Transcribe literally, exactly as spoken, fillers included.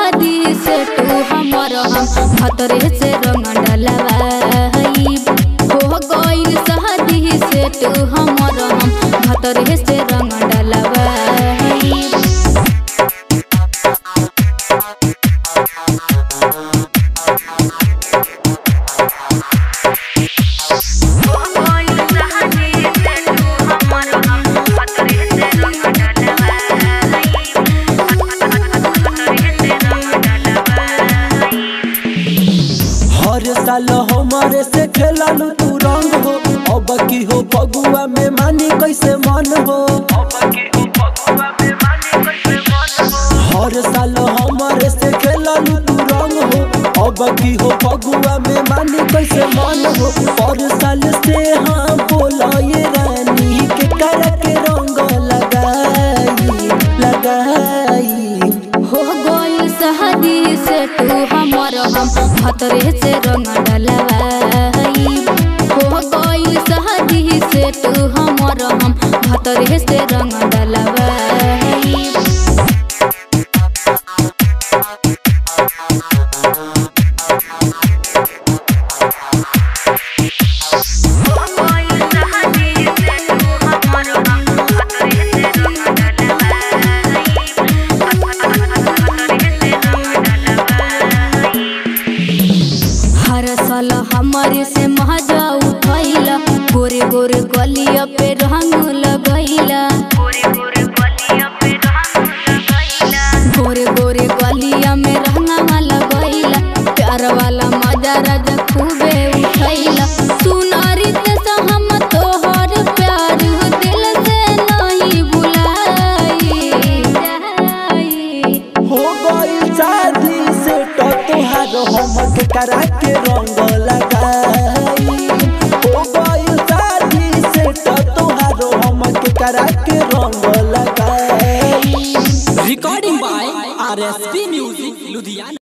शादी से तू हमर हम भतरे से रंग डलवाई। हो गइल शादी से तू हमर हम भतरे से रंग डलवाई। हर साल हमारे से खेललू तू रंग हो, अब की हो फगुआ में मानी कैसे मन हो। हर साल हमारे से खेललू तू रंग हो, अब की हो फगुआ में मानी कैसे मन हो। और साल से हाँ बोला ये रानी के कर के रंग लगाई लगाई। हो गइल शादी से तू हमर हम भतरे से रंग डलवाई। हो गइल शादी से तू हमर हम भतरे से रंग डलवाई। हर साल हमारे से मजा उठैला, गोरे गोरे गलिया पे रंग लगैला। गोरे गोरे गलिया में रंगवा लगैला, प्यार वाला मजा राजा खूबे उठैला। सुनारी ते हम तोहर प्यार दिल से नहीं भुलाई। हो गइल शादी से तो तोहार हम के करा के रंग लगाई। हो गइल शादी से तो तोहार हम के करा के रंग लगाई। Recording by R S P music Ludhiana.